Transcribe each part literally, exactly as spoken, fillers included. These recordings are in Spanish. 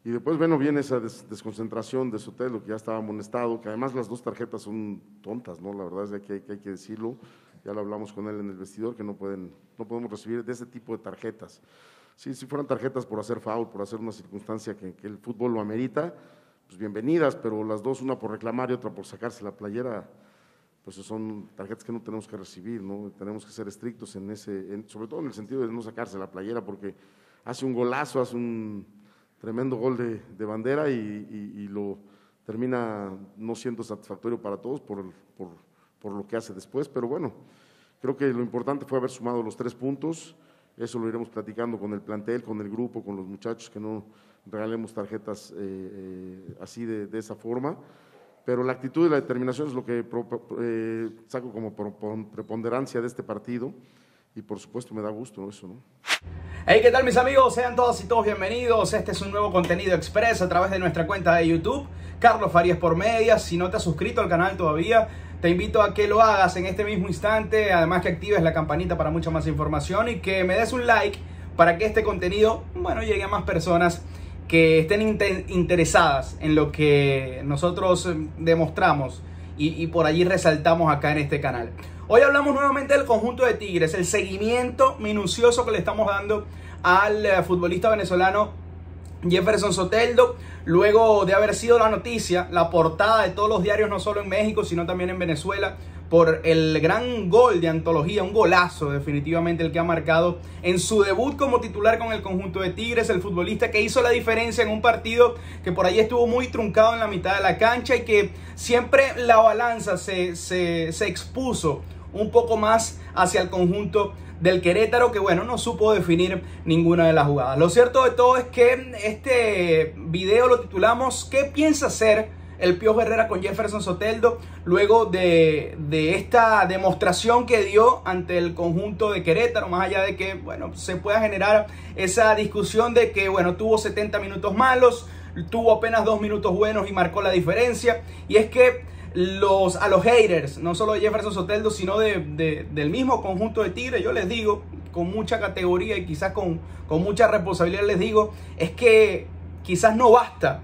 Y después, bueno, viene esa des desconcentración de Sotelo, que ya estaba amonestado, que además las dos tarjetas son tontas, ¿no? La verdad es que hay, que hay que decirlo, ya lo hablamos con él en el vestidor, que no, pueden, no podemos recibir de ese tipo de tarjetas. Sí, si fueran tarjetas por hacer foul, por hacer una circunstancia que, que el fútbol lo amerita, pues bienvenidas, pero las dos, una por reclamar y otra por sacarse la playera, pues son tarjetas que no tenemos que recibir, ¿no? Tenemos que ser estrictos en ese, en, sobre todo en el sentido de no sacarse la playera, porque hace un golazo, hace un tremendo gol de, de bandera y, y, y lo termina no siendo satisfactorio para todos por, por, por lo que hace después, pero bueno, creo que lo importante fue haber sumado los tres puntos, eso lo iremos platicando con el plantel, con el grupo, con los muchachos, que no regalemos tarjetas eh, eh, así de, de esa forma, pero la actitud y la determinación es lo que pro, eh, saco como preponderancia de este partido y por supuesto me da gusto, ¿no? Eso, ¿no? Hey, ¿qué tal mis amigos? Sean todos y todos bienvenidos. Este es un nuevo contenido express a través de nuestra cuenta de YouTube, Carlos Farías por Medias. Si no te has suscrito al canal todavía, te invito a que lo hagas en este mismo instante, además que actives la campanita para mucha más información y que me des un like para que este contenido, bueno, llegue a más personas que estén inter interesadas en lo que nosotros demostramos y, y por allí resaltamos acá en este canal. Hoy hablamos nuevamente del conjunto de Tigres, el seguimiento minucioso que le estamos dando al uh, futbolista venezolano Jefferson Soteldo, luego de haber sido la noticia, la portada de todos los diarios, no solo en México, sino también en Venezuela, por el gran gol de antología, un golazo definitivamente el que ha marcado en su debut como titular con el conjunto de Tigres, el futbolista que hizo la diferencia en un partido que por ahí estuvo muy truncado en la mitad de la cancha y que siempre la balanza se, se, se expuso un poco más hacia el conjunto del Querétaro, que bueno, no supo definir ninguna de las jugadas. Lo cierto de todo es que este video lo titulamos ¿qué piensa hacer el Piojo Herrera con Jefferson Soteldo luego de, de esta demostración que dio ante el conjunto de Querétaro? Más allá de que, bueno, se pueda generar esa discusión de que, bueno, tuvo setenta minutos malos, tuvo apenas dos minutos buenos y marcó la diferencia. Y es que los, a los haters, no solo de Jefferson Soteldo, sino de, de, del mismo conjunto de Tigres, yo les digo, con mucha categoría y quizás con, con mucha responsabilidad les digo, es que quizás no basta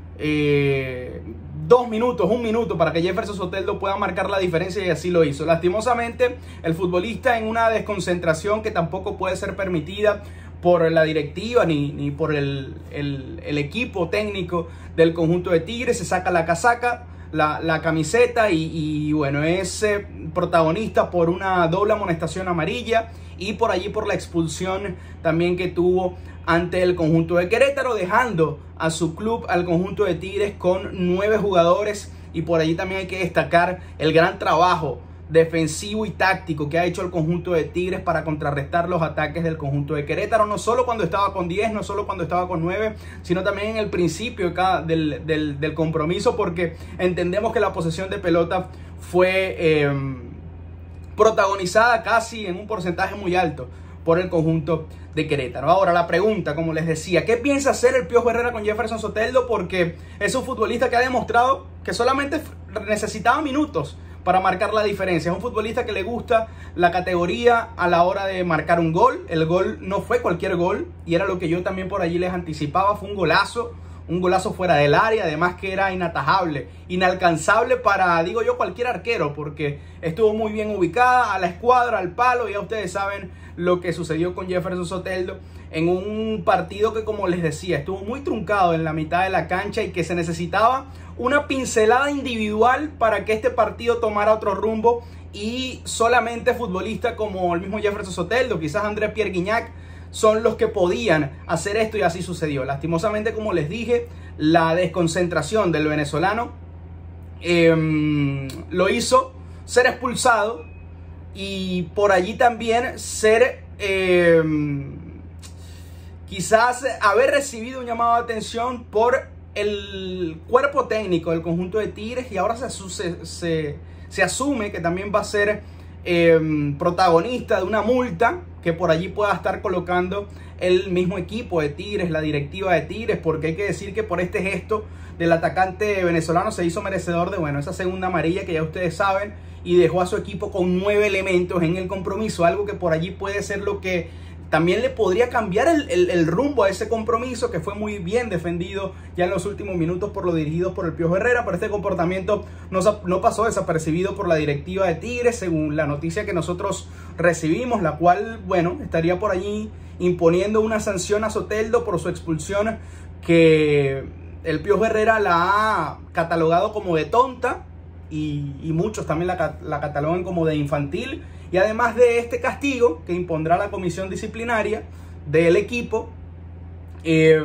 Eh, dos minutos, un minuto para que Jefferson Soteldo pueda marcar la diferencia y así lo hizo. Lastimosamente, el futbolista en una desconcentración que tampoco puede ser permitida por la directiva ni, ni por el, el, el equipo técnico del conjunto de Tigres, se saca la casaca, la, la camiseta y, y bueno, es eh, protagonista por una doble amonestación amarilla y por allí por la expulsión también que tuvo ante el conjunto de Querétaro, dejando a su club, al conjunto de Tigres, con nueve jugadores. Y por allí también hay que destacar el gran trabajo defensivo y táctico que ha hecho el conjunto de Tigres para contrarrestar los ataques del conjunto de Querétaro, no solo cuando estaba con diez, no solo cuando estaba con nueve, sino también en el principio del, del, del compromiso, porque entendemos que la posesión de pelota fue eh, protagonizada casi en un porcentaje muy alto por el conjunto de Querétaro. Ahora la pregunta, como les decía, ¿qué piensa hacer el Piojo Herrera con Jefferson Soteldo? Porque es un futbolista que ha demostrado que solamente necesitaba minutos para marcar la diferencia. Es un futbolista que le gusta la categoría a la hora de marcar un gol. El gol no fue cualquier gol y era lo que yo también por allí les anticipaba. Fue un golazo, un golazo fuera del área, además que era inatajable, inalcanzable para, digo yo, cualquier arquero, porque estuvo muy bien ubicada a la escuadra, al palo. Ya ustedes saben lo que sucedió con Jefferson Soteldo en un partido que, como les decía, estuvo muy truncado en la mitad de la cancha y que se necesitaba una pincelada individual para que este partido tomara otro rumbo, y solamente futbolistas como el mismo Jefferson Soteldo, quizás André Pierre Guignac, son los que podían hacer esto, y así sucedió. Lastimosamente, como les dije, la desconcentración del venezolano eh, lo hizo ser expulsado y por allí también ser eh, quizás haber recibido un llamado de atención por el cuerpo técnico del conjunto de Tigres, y ahora se, se, se, se asume que también va a ser eh, protagonista de una multa que por allí pueda estar colocando el mismo equipo de Tigres, la directiva de Tigres, porque hay que decir que por este gesto del atacante venezolano se hizo merecedor de, bueno, esa segunda amarilla que ya ustedes saben, y dejó a su equipo con nueve elementos en el compromiso, algo que por allí puede ser lo que también le podría cambiar el, el, el rumbo a ese compromiso que fue muy bien defendido ya en los últimos minutos por los dirigidos por el Piojo Herrera. Pero este comportamiento no, no pasó desapercibido por la directiva de Tigres, según la noticia que nosotros recibimos, la cual, bueno, estaría por allí imponiendo una sanción a Soteldo por su expulsión, que el Piojo Herrera la ha catalogado como de tonta y, y muchos también la, la catalogan como de infantil. Y además de este castigo que impondrá la comisión disciplinaria del equipo, eh,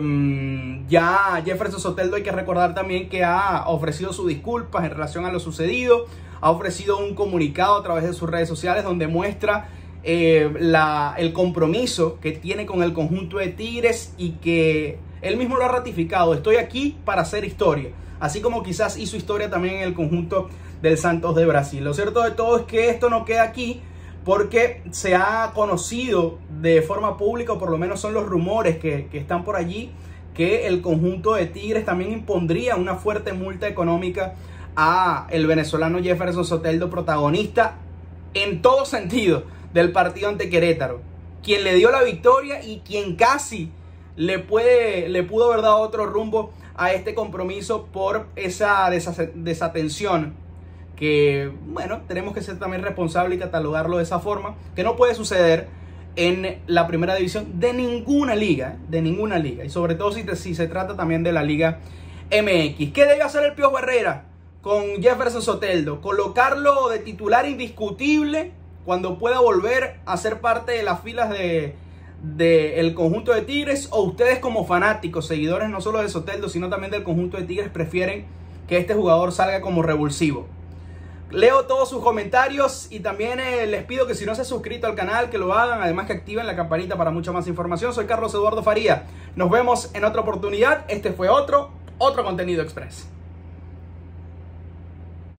ya Jefferson Soteldo, hay que recordar también que ha ofrecido sus disculpas en relación a lo sucedido, ha ofrecido un comunicado a través de sus redes sociales donde muestra eh, la, el compromiso que tiene con el conjunto de Tigres y que él mismo lo ha ratificado. Estoy aquí para hacer historia, así como quizás hizo historia también en el conjunto del Santos de Brasil. Lo cierto de todo es que esto no queda aquí, porque se ha conocido de forma pública, o por lo menos son los rumores que, que están por allí, que el conjunto de Tigres también impondría una fuerte multa económica a el venezolano Jefferson Soteldo, protagonista en todo sentido del partido ante Querétaro, quien le dio la victoria y quien casi le, puede, le pudo haber dado otro rumbo a este compromiso por esa desatención, que, bueno, tenemos que ser también responsables y catalogarlo de esa forma, que no puede suceder en la primera división de ninguna liga, de ninguna liga, y sobre todo si, te, si se trata también de la Liga M X. ¿Qué debe hacer el Piojo Herrera con Jefferson Soteldo? Colocarlo de titular indiscutible cuando pueda volver a ser parte de las filas de, de el conjunto de Tigres, o ustedes como fanáticos, seguidores no solo de Soteldo, sino también del conjunto de Tigres, prefieren que este jugador salga como revulsivo? Leo todos sus comentarios y también eh, les pido que si no se han suscrito al canal, que lo hagan, además que activen la campanita para mucha más información. Soy Carlos Eduardo Faría, nos vemos en otra oportunidad. Este fue otro, otro Contenido Express.